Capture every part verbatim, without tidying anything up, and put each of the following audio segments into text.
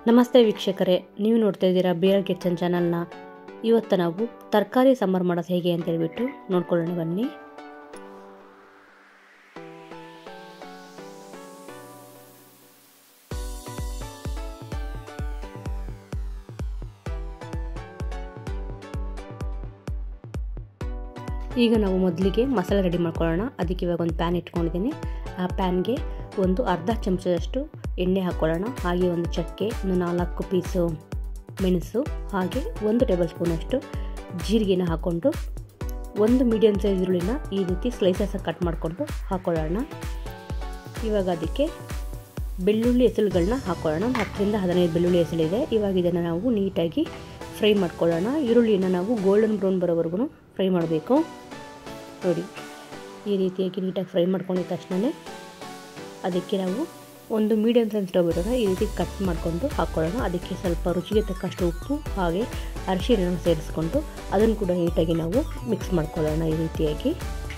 ನಮಸ್ತೆ ವೀಕ್ಷಕರೇ, ನೀವು ನೋಡ್ತಾ ಇದ್ದೀರಾ ಬಿ ಆರ್ ಕಿಚನ್ ಚಾನಲ್ನ. ಇವತ್ತು ನಾವು ತರಕಾರಿ ಸಾಂಬಾರು ಮಾಡೋದು ಹೇಗೆ ಅಂತ ಹೇಳ್ಬಿಟ್ಟು ನೋಡ್ಕೊಳ್ಳೋಣ ಬನ್ನಿ. ಈಗ ನಾವು ಮೊದಲಿಗೆ ಮಸಾಲೆ ರೆಡಿ ಮಾಡ್ಕೊಳ್ಳೋಣ. ಅದಕ್ಕೆ ಇವಾಗ ಒಂದು ಪ್ಯಾನ್ ಇಟ್ಕೊಂಡಿದ್ದೀನಿ. ಆ ಪ್ಯಾನ್ಗೆ ಒಂದು ಅರ್ಧ ಚಮಚದಷ್ಟು ಎಣ್ಣೆ ಹಾಕ್ಕೊಳ್ಳೋಣ. ಹಾಗೆ ಒಂದು ಚಕ್ಕೆ, ಒಂದು ನಾಲ್ಕು ಪೀಸು ಮೆಣಸು, ಹಾಗೆ ಒಂದು ಟೇಬಲ್ ಸ್ಪೂನಷ್ಟು ಜೀರಿಗೆನ ಹಾಕ್ಕೊಂಡು ಒಂದು ಮೀಡಿಯಮ್ ಸೈಜ್ ಈರುಳ್ಳಿನ ಈ ರೀತಿ ಸ್ಲೈಸಸ್ ಕಟ್ ಮಾಡಿಕೊಂಡು ಹಾಕ್ಕೊಳ್ಳೋಣ. ಇವಾಗ ಅದಕ್ಕೆ ಬೆಳ್ಳುಳ್ಳಿ ಎಸಳುಗಳನ್ನ ಹಾಕ್ಕೊಳ್ಳೋಣ. ಒಂದು ಹತ್ತರಿಂದ ಹದಿನೈದು ಬೆಳ್ಳುಳ್ಳಿ ಎಸಳಿದೆ. ಇವಾಗ ಇದನ್ನು ನಾವು ನೀಟಾಗಿ ಫ್ರೈ ಮಾಡ್ಕೊಳ್ಳೋಣ. ಈರುಳ್ಳಿನ ನಾವು ಗೋಲ್ಡನ್ ಬ್ರೌನ್ ಬರೋವರೆಗೂ ಫ್ರೈ ಮಾಡಬೇಕು. ನೋಡಿ, ಈ ರೀತಿಯಾಗಿ ನೀಟಾಗಿ ಫ್ರೈ ಮಾಡ್ಕೊಂಡಿದ್ದ ತಕ್ಷಣ ಅದಕ್ಕೆ ನಾವು ಒಂದು ಮೀಡಿಯಮ್ ಸೈಜ್ ಟೊಮೆಟೊನ ಈ ರೀತಿ ಕಟ್ ಮಾಡಿಕೊಂಡು ಹಾಕ್ಕೊಳ್ಳೋಣ. ಅದಕ್ಕೆ ಸ್ವಲ್ಪ ರುಚಿಗೆ ತಕ್ಕಷ್ಟು ಉಪ್ಪು ಹಾಗೆ ಅರಿಶಿನ ಸೇರಿಸ್ಕೊಂಡು ಅದನ್ನು ಕೂಡ ನೀಟಾಗಿ ನಾವು ಮಿಕ್ಸ್ ಮಾಡ್ಕೊಳ್ಳೋಣ ಈ ರೀತಿಯಾಗಿ.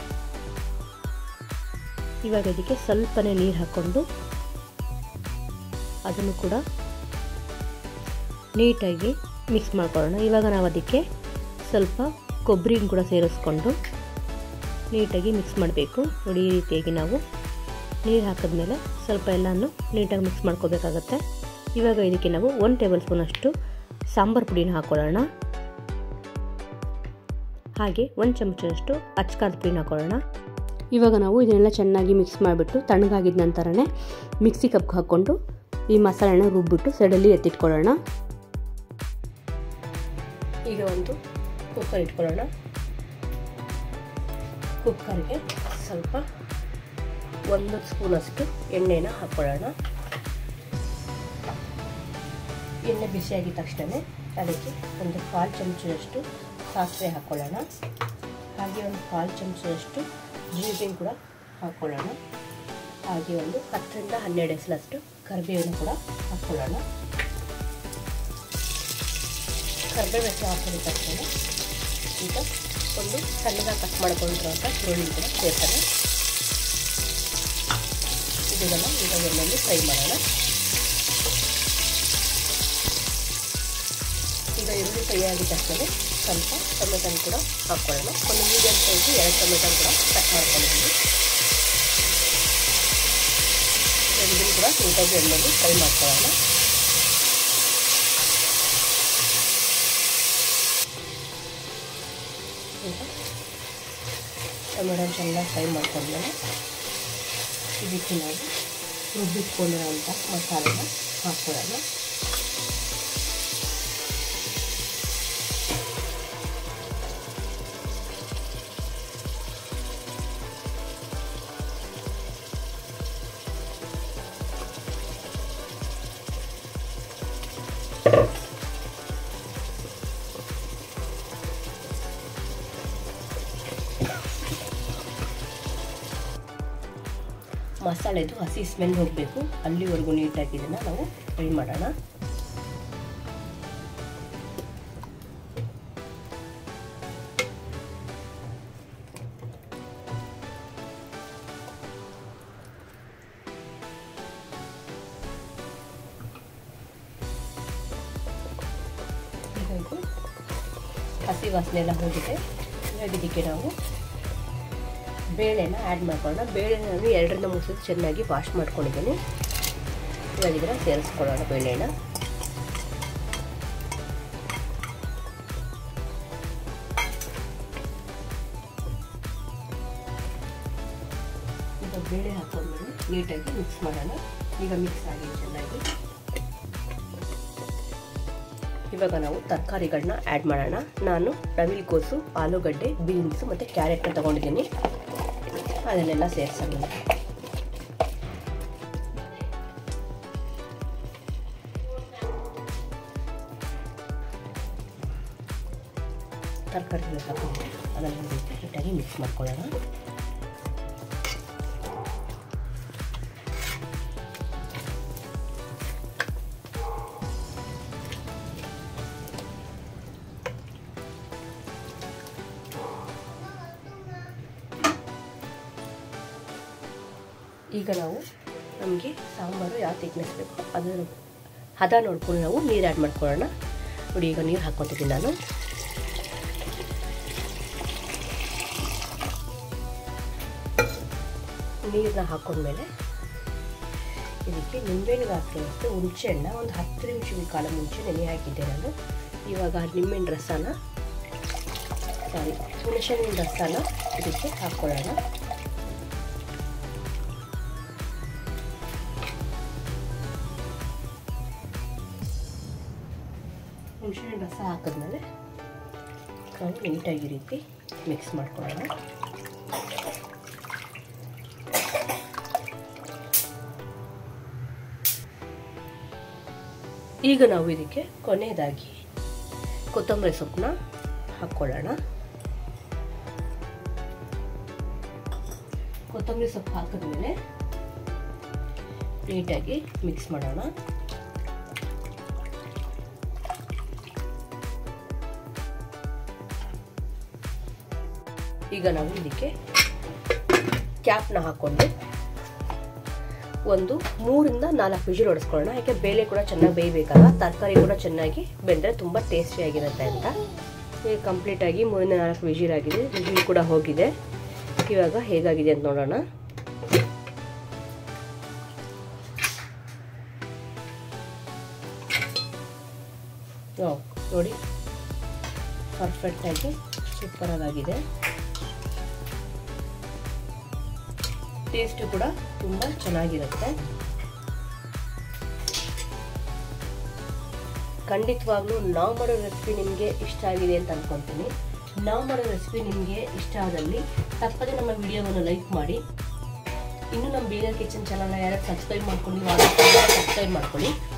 ಇವಾಗ ಇದಕ್ಕೆ ಸ್ವಲ್ಪನೇ ನೀರು ಹಾಕ್ಕೊಂಡು ಅದನ್ನು ಕೂಡ ನೀಟಾಗಿ ಮಿಕ್ಸ್ ಮಾಡ್ಕೊಳ್ಳೋಣ. ಇವಾಗ ನಾವು ಅದಕ್ಕೆ ಸ್ವಲ್ಪ ಕೊಬ್ಬರಿನ ಕೂಡ ಸೇರಿಸ್ಕೊಂಡು ನೀಟಾಗಿ ಮಿಕ್ಸ್ ಮಾಡಬೇಕು. ನೋಡಿ, ಈ ರೀತಿಯಾಗಿ ನಾವು ನೀರು ಹಾಕಿದ್ಮೇಲೆ ಸ್ವಲ್ಪ ಎಲ್ಲನೂ ನೀಟಾಗಿ ಮಿಕ್ಸ್ ಮಾಡ್ಕೋಬೇಕಾಗತ್ತೆ. ಇವಾಗ ಇದಕ್ಕೆ ನಾವು ಒಂದು ಟೇಬಲ್ ಸ್ಪೂನಷ್ಟು ಸಾಂಬಾರು ಪುಡಿನ ಹಾಕ್ಕೊಳ್ಳೋಣ. ಹಾಗೆ ಒಂದು ಚಮಚದಷ್ಟು ಅಚ್ಚಕಾರದ ಪುಡಿನ ಹಾಕ್ಕೊಳ್ಳೋಣ. ಇವಾಗ ನಾವು ಇದನ್ನೆಲ್ಲ ಚೆನ್ನಾಗಿ ಮಿಕ್ಸ್ ಮಾಡಿಬಿಟ್ಟು ತಣ್ಣಗಾಗಿದ್ದ ನಂತರನೇ ಮಿಕ್ಸಿ ಕಪ್ಗೆ ಹಾಕ್ಕೊಂಡು ಈ ಮಸಾಲೆನ ರುಬ್ಬಿಟ್ಟು ಸೈಡಲ್ಲಿ ಎತ್ತಿಟ್ಕೊಳ್ಳೋಣ. ಈಗ ಒಂದು ಕುಕ್ಕರ್ ಇಟ್ಕೊಳ್ಳೋಣ. ಕುಕ್ಕರ್ಗೆ ಸ್ವಲ್ಪ ಒಂದು ಸ್ಪೂನಷ್ಟು ಎಣ್ಣೆನ ಹಾಕ್ಕೊಳ್ಳೋಣ. ಎಣ್ಣೆ ಬಿಸಿಯಾಗಿದ ತಕ್ಷಣ ಅದಕ್ಕೆ ಒಂದು ಕಾಲು ಚಮಚದಷ್ಟು ಸಾಸಿವೆ ಹಾಕ್ಕೊಳ್ಳೋಣ. ಹಾಗೆ ಒಂದು ಕಾಲು ಚಮಚದಷ್ಟು ಜೀರಿಗೆ ಕೂಡ ಹಾಕ್ಕೊಳ್ಳೋಣ. ಹಾಗೆ ಒಂದು ಹತ್ತರಿಂದ ಹನ್ನೆರಡು ಎಸಲಷ್ಟು ಕರಿಬೇವನ್ನು ಕೂಡ ಹಾಕ್ಕೊಳ್ಳೋಣ. ಕರಿಬೇವು ಎಸಳು ಹಾಕಿದ ತಕ್ಷಣ ಈಗ ಒಂದು ಸಣ್ಣದಾಗಿ ಕಟ್ ಮಾಡ್ಕೊಂಡಿರುವಂಥ ಈರುಳ್ಳಿ ಕೂಡ ಸೇರ್ತಾರೆ. ಇದನ್ನು ಈಗ ಎಣ್ಣೆಯಲ್ಲಿ ಫ್ರೈ ಮಾಡೋಣ. ಈಗ ಈರುಳ್ಳಿ ಫ್ರೈ ಆಗಿದ ತಕ್ಷಣ ಸ್ವಲ್ಪ ಟೊಮೆಟೊನ ಕೂಡ ಹಾಕ್ಕೊಳ್ಳೋಣ. ಒಂದು ಮೀಡಿಯಮ್ ಸೈಜು ಎರಡು ಟೊಮೆಟೊನ ಕೂಡ ಕಟ್ ಮಾಡ್ಕೊಂಡಿದ್ದೀನಿ. ಇದನ್ನು ಕೂಡ ನೀಟಾಗಿ ಎಣ್ಣೆಯಲ್ಲಿ ಫ್ರೈ ಮಾಡ್ಕೊಳ್ಳೋಣ. ಈಗ ಟೊಮೆಟೊನ ಚೆನ್ನಾಗಿ ಫ್ರೈ ಮಾಡ್ಕೊಂಡ್ಮೇಲೆ ಇದಕ್ಕೆ ನಾವು ರುಬ್ಬಿಟ್ಕೊಂಡಿರೋಂಥ ಮಸಾಲೆನ ಹಾಕ್ಕೊಳ್ಳೋಣ. ಮಸಾಲೆದು ಹಸಿ ಸ್ಮೆಲ್ ಹೋಗಬೇಕು, ಅಲ್ಲಿವರೆಗೂ ನೀಟಾಗಿ ಇದನ್ನು ನಾವು ಫ್ರೈ ಮಾಡೋಣ. ಹೀಗಾಗಿ ಹಸಿ ವಾಸನೆ ಎಲ್ಲ ಹೋಗಿದೆ. ಇವಾಗ ಇದಕ್ಕೆ ನಾವು ಬೇಳೆನ ಆ್ಯಡ್ ಮಾಡ್ಕೊಳ್ಳೋಣ. ಬೇಳೆ ನಾನು ಎರಡರಿಂದ ಮೂರು ಸತಿ ಚೆನ್ನಾಗಿ ವಾಶ್ ಮಾಡ್ಕೊಂಡಿದ್ದೀನಿ. ಇವಾಗ ಇದನ್ನು ಸೇರಿಸ್ಕೊಳ್ಳೋಣ ಬೇಳೆನ. ಈಗ ಬೇಳೆ ಹಾಕೊಂಡ್ಮೇಲೆ ನೀಟಾಗಿ ಮಿಕ್ಸ್ ಮಾಡೋಣ. ಈಗ ಮಿಕ್ಸ್ ಆಗಿದೆ ಚೆನ್ನಾಗಿ. ಇವಾಗ ನಾವು ತರಕಾರಿಗಳನ್ನ ಆ್ಯಡ್ ಮಾಡೋಣ. ನಾನು ರವಿಕೋಸು, ಆಲೂಗಡ್ಡೆ, ಬೀನ್ಸು ಮತ್ತು ಕ್ಯಾರೆಟ್ನ ತೊಗೊಂಡಿದ್ದೀನಿ. ಅದನ್ನೆಲ್ಲ ಸೇರಿಸೋಣ. ತರಕಾರಿ ತಗೊಂಡು ಅದನ್ನು ನೀಟಾಗಿ ಮಿಕ್ಸ್ ಮಾಡ್ಕೊಳ್ಳೋಣ. ಈಗ ನಾವು ನಮಗೆ ಸಾಂಬಾರು ಯಾವ ಥಿಕ್ನೆಸ್ ಬೇಕು ಅದನ್ನು ಹದ ನೋಡ್ಕೊಂಡು ನಾವು ನೀರು ಆ್ಯಡ್ ಮಾಡ್ಕೊಳ್ಳೋಣ. ನೋಡಿ ಈಗ ನೀರು ಹಾಕ್ಕೊತಿದ್ದೀನಿ ನಾನು. ನೀರನ್ನ ಹಾಕೊಂಡ್ಮೇಲೆ ಇದಕ್ಕೆ ನಿಂಬೆಹಣ್ಣು ಹಾಕಿರುತ್ತೆ. ಹುಣಸೆ ಹಣ್ಣ ಒಂದು ಹತ್ತು ನಿಮಿಷಗಳ ಕಾಲ ಮುಂಚೆ ನೆನೆ ಹಾಕಿದ್ದೆ ನಾನು. ಇವಾಗ ನಿಂಬೆಹಣ್ಣು ರಸನ ಸಾರಿ ಹುಣಸೆ ಹಣ್ಣಿನ ರಸನ ಇದಕ್ಕೆ ಹಾಕ್ಕೊಳ್ಳೋಣ. ಹುಣಸೆ ಹಣ್ಣಿನ ರಸ ಹಾಕಿದ್ಮೇಲೆ ನಾವು ನೀಟಾಗಿ ರೀತಿ ಮಿಕ್ಸ್ ಮಾಡ್ಕೊಳ್ಳೋಣ. ಈಗ ನಾವು ಇದಕ್ಕೆ ಕೊನೆಯದಾಗಿ ಕೊತ್ತಂಬರಿ ಸೊಪ್ಪನ್ನ ಹಾಕ್ಕೊಳ್ಳೋಣ. ಕೊತ್ತಂಬರಿ ಸೊಪ್ಪು ಹಾಕಿದ್ಮೇಲೆ ನೀಟಾಗಿ ಮಿಕ್ಸ್ ಮಾಡೋಣ. ಈಗ ನಾವು ಇದಕ್ಕೆ ಕ್ಯಾಪ್ನ ಹಾಕ್ಕೊಂಡು ಒಂದು ಮೂರಿಂದ ನಾಲ್ಕು ವಿಜಿಲ್ ಹೊಡೆಸ್ಕೊಳ್ಳೋಣ. ಯಾಕೆ ಬೇಳೆ ಕೂಡ ಚೆನ್ನಾಗಿ ಬೇಯಬೇಕಲ್ಲ, ತರಕಾರಿ ಕೂಡ ಚೆನ್ನಾಗಿ ಬೆಂದರೆ ತುಂಬ ಟೇಸ್ಟಿಯಾಗಿರುತ್ತೆ ಅಂತ. ಈಗ ಕಂಪ್ಲೀಟಾಗಿ ಮೂರಿಂದ ನಾಲ್ಕು ವಿಜಿಲ್ ಆಗಿದೆ, ವಿಜಿಲ್ ಕೂಡ ಹೋಗಿದೆ. ಇವಾಗ ಹೇಗಾಗಿದೆ ಅಂತ ನೋಡೋಣ. ನೋಡಿ ಪರ್ಫೆಕ್ಟಾಗಿ ಸೂಪರಾಗಿದೆ. ಟೇಸ್ಟ್ ಕೂಡ ತುಂಬ ಚೆನ್ನಾಗಿರುತ್ತೆ. ಖಂಡಿತವಾಗ್ಲೂ ನಾವು ಮಾಡೋ ರೆಸಿಪಿ ನಿಮಗೆ ಇಷ್ಟ ಆಗಿದೆ ಅಂತ ಅಂದ್ಕೊಳ್ತೀನಿ. ನಾವು ಮಾಡೋ ರೆಸಿಪಿ ನಿಮಗೆ ಇಷ್ಟ ಆದಲ್ಲಿ ತಪ್ಪದೆ ನಮ್ಮ ವಿಡಿಯೋವನ್ನು ಲೈಕ್ ಮಾಡಿ. ಇನ್ನು ನಮ್ಮ ಬೀಗರ್ ಕಿಚನ್ ಚಾನಲ್ನ ಯಾರು ಸಬ್ಸ್ಕ್ರೈಬ್ ಮಾಡ್ಕೊಂಡು ಸಬ್ಸ್ಕ್ರೈಬ್ ಮಾಡ್ಕೊಳ್ಳಿ.